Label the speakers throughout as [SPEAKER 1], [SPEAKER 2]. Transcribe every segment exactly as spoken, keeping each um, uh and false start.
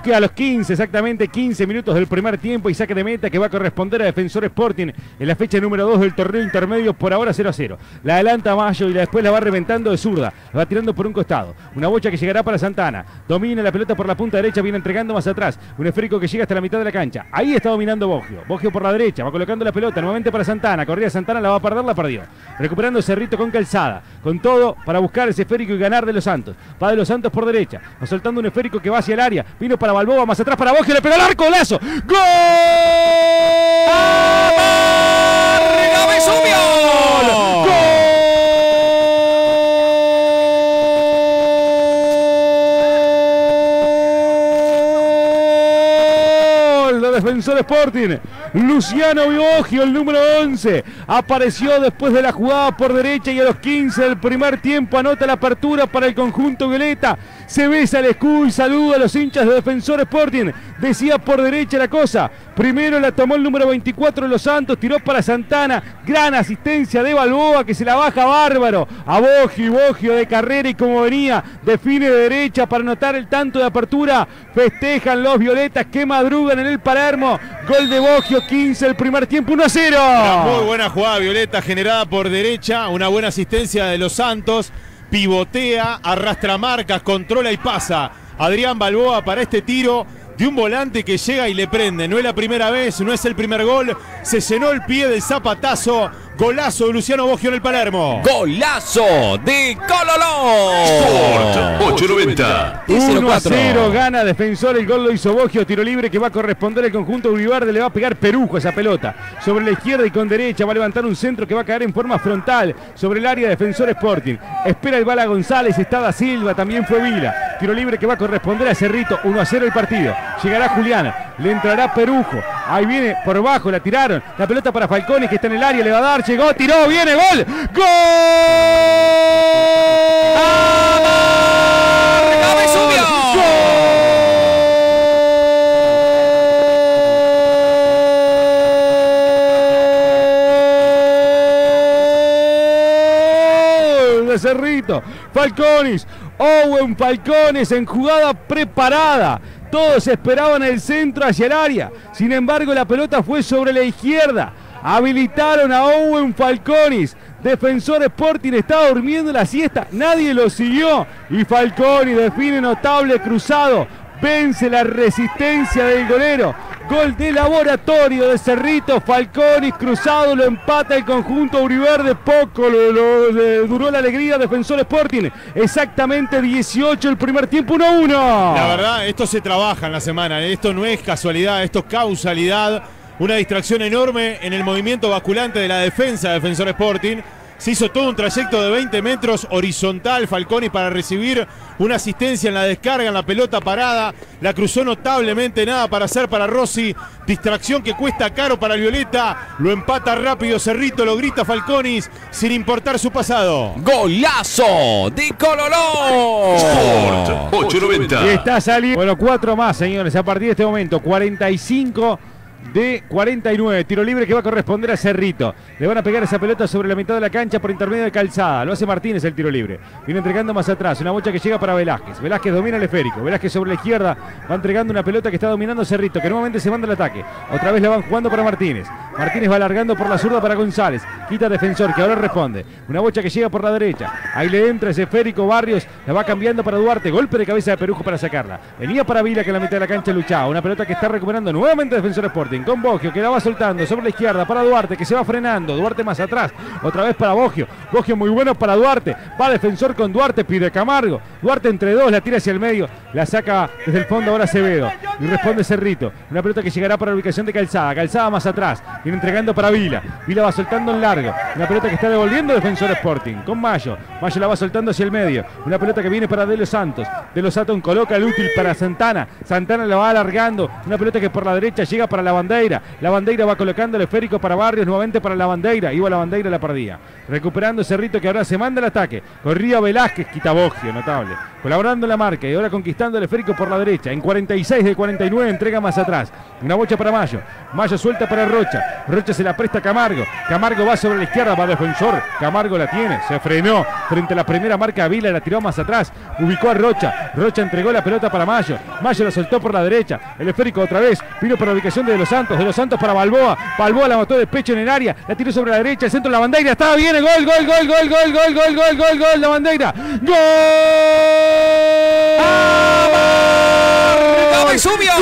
[SPEAKER 1] Que a los quince, exactamente quince minutos del primer tiempo y saque de meta que va a corresponder a Defensor Sporting en la fecha número dos del torneo intermedio, por ahora cero a cero. La adelanta Mayo y la después la va reventando de zurda, la va tirando por un costado. Una bocha que llegará para Santana, domina la pelota por la punta derecha, viene entregando más atrás. Un esférico que llega hasta la mitad de la cancha. Ahí está dominando Boggio. Boggio por la derecha, va colocando la pelota nuevamente para Santana. Corría Santana, la va a perder, la perdió. Recuperando Cerrito con Calzada, con todo para buscar ese esférico y ganar de los Santos. Va de los Santos por derecha, va soltando un esférico que va hacia el área. Vino para Balboa, más atrás para Boggio, le pegó al arco, golazo. ¡Gol!
[SPEAKER 2] ¡Amarga Vesubio!
[SPEAKER 1] ¡Gol! De Defensor Sporting. Luciano Boggio, el número once, apareció después de la jugada por derecha y a los quince del primer tiempo anota la apertura para el conjunto violeta. Se besa el escudo y saluda a los hinchas de Defensor Sporting. Decía por derecha la cosa. Primero la tomó el número veinticuatro de los Santos, tiró para Santana. Gran asistencia de Balboa que se la baja bárbaro a Boggio, y Boggio de carrera y como venía, define de derecha para anotar el tanto de apertura. Festejan los violetas que madrugan en el Palermo. Gol de Boggio, quince el primer tiempo, uno a cero.
[SPEAKER 3] Una muy buena jugada violeta generada por derecha, una buena asistencia de los Santos. Pivotea, arrastra marcas, controla y pasa. Adrián Balboa para este tiro de un volante que llega y le prende. No es la primera vez, no es el primer gol. Se llenó el pie del zapatazo. Golazo de Luciano Boggio en el Palermo.
[SPEAKER 2] Golazo de Cololó.
[SPEAKER 4] Sport ocho noventa.
[SPEAKER 1] uno a cero gana Defensor, el gol lo hizo Boggio, tiro libre que va a corresponder al conjunto Uribarde, le va a pegar Perujo esa pelota. Sobre la izquierda y con derecha va a levantar un centro que va a caer en forma frontal sobre el área de Defensor Sporting. Espera el bala González, está Da Silva, también fue Vila. Tiro libre que va a corresponder a Cerrito, uno a cero el partido. Llegará Julián, le entrará Perujo. Ahí viene por bajo, la tiraron. La pelota para Falconi que está en el área, le va a dar, llegó, tiró, viene, gol. ¡Gol!
[SPEAKER 2] ¡Amarga Vesubio!
[SPEAKER 1] ¡Gol de Cerrito! Falconis, Owen Falcones en jugada preparada. Todos esperaban el centro hacia el área. Sin embargo, la pelota fue sobre la izquierda. Habilitaron a Owen Falconis. Defensor Sporting estaba durmiendo la siesta. Nadie lo siguió. Y Falconi define notable cruzado. Vence la resistencia del golero. Gol de laboratorio de Cerrito. Falconis cruzado, lo empata el conjunto Uriverde. Poco lo, lo, le duró la alegría Defensor Sporting. Exactamente dieciocho el primer tiempo, uno a uno.
[SPEAKER 3] La verdad, esto se trabaja en la semana. Esto no es casualidad, esto es causalidad. Una distracción enorme en el movimiento basculante de la defensa de Defensor Sporting. Se hizo todo un trayecto de veinte metros horizontal Falconi para recibir una asistencia en la descarga, en la pelota parada. La cruzó notablemente, nada para hacer para Rossi. Distracción que cuesta caro para el Violeta. Lo empata rápido Cerrito, lo grita Falconis sin importar su pasado.
[SPEAKER 2] Golazo de Cololó.
[SPEAKER 4] Sport ocho noventa.
[SPEAKER 1] Y está saliendo. Bueno, cuatro más, señores, a partir de este momento. cuarenta y cinco de cuarenta y nueve, tiro libre que va a corresponder a Cerrito. Le van a pegar esa pelota sobre la mitad de la cancha por intermedio de Calzada. Lo hace Martínez el tiro libre. Viene entregando más atrás, una bocha que llega para Velázquez. Velázquez domina el esférico. Velázquez sobre la izquierda va entregando una pelota que está dominando Cerrito, que nuevamente se manda al ataque. Otra vez la van jugando para Martínez. Martínez va alargando por la zurda para González. Quita Defensor, que ahora responde. Una bocha que llega por la derecha. Ahí le entra ese esférico Barrios. La va cambiando para Duarte. Golpe de cabeza de Perujo para sacarla. Venía para Vila, que en la mitad de la cancha luchaba. Una pelota que está recuperando nuevamente Defensor Sporting. Con Boggio, que la va soltando sobre la izquierda para Duarte, que se va frenando. Duarte más atrás. Otra vez para Boggio. Boggio muy bueno para Duarte. Va Defensor con Duarte. Pide Camargo. Duarte entre dos. La tira hacia el medio. La saca desde el fondo ahora Acevedo. Y responde Cerrito. Una pelota que llegará para la ubicación de Calzada. Calzada más atrás. Viene entregando para Vila. Vila va soltando en largo. Una pelota que está devolviendo Defensor Sporting. Con Mayo. Mayo la va soltando hacia el medio. Una pelota que viene para De Los Santos. De Los Santos coloca el útil para Santana. Santana la va alargando. Una pelota que por la derecha llega para la Bandeira. La Bandeira va colocando el esférico para Barrios, nuevamente para la Bandeira. Iba la Bandeira, la perdía. Recuperando Cerrito, que ahora se manda el ataque. Corría Velázquez, Quitabogio, notable. Colaborando en la marca y ahora conquistando el esférico por la derecha. En cuarenta y seis de cuarenta y nueve entrega más atrás. Una bocha para Mayo. Mayo suelta para Rocha. Rocha se la presta a Camargo. Camargo va sobre la izquierda, va defensor. Camargo la tiene, se frenó frente a la primera marca. Vila la tiró más atrás. Ubicó a Rocha. Rocha entregó la pelota para Mayo. Mayo la soltó por la derecha. El esférico otra vez. Vino por la ubicación de De Los Santos. De Los Santos para Balboa. Balboa la mató de pecho en el área. La tiró sobre la derecha. El centro de la Bandeira. Estaba bien. El gol, gol, gol, gol, gol, gol, gol, gol, gol, gol. La Bandeira. ¡Gol!
[SPEAKER 2] ¡Regaba y subió!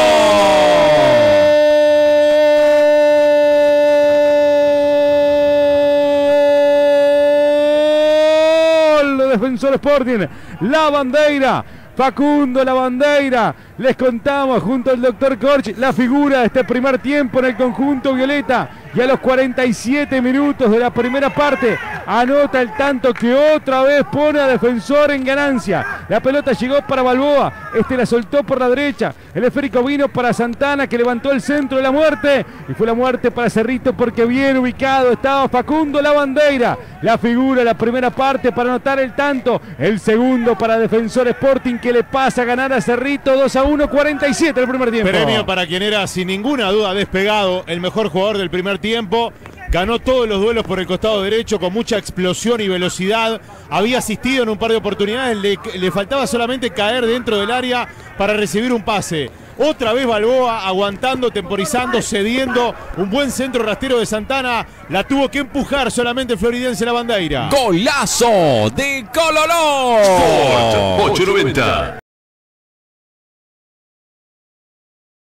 [SPEAKER 1] ¡Gol! Defensor Sporting. La Bandeira. Facundo La Bandeira, les contamos junto al doctor Corch la figura de este primer tiempo en el conjunto violeta, y a los cuarenta y siete minutos de la primera parte anota el tanto que otra vez pone a Defensor en ganancia. La pelota llegó para Balboa, este la soltó por la derecha, el esférico vino para Santana, que levantó el centro de la muerte, y fue la muerte para Cerrito porque bien ubicado estaba Facundo La Bandeira. La figura de la primera parte para anotar el tanto, el segundo para Defensor Sporting, que le pasa a ganar a Cerrito dos a uno, cuarenta y siete el primer tiempo.
[SPEAKER 3] Premio para quien era sin ninguna duda despegado el mejor jugador del primer tiempo. Ganó todos los duelos por el costado derecho con mucha explosión y velocidad. Había asistido en un par de oportunidades, le, le faltaba solamente caer dentro del área para recibir un pase. Otra vez Balboa aguantando, temporizando, cediendo. Un buen centro rastrero de Santana. La tuvo que empujar solamente Floridense La Bandeira.
[SPEAKER 2] Golazo de Cololó.
[SPEAKER 4] Sport ochocientos noventa.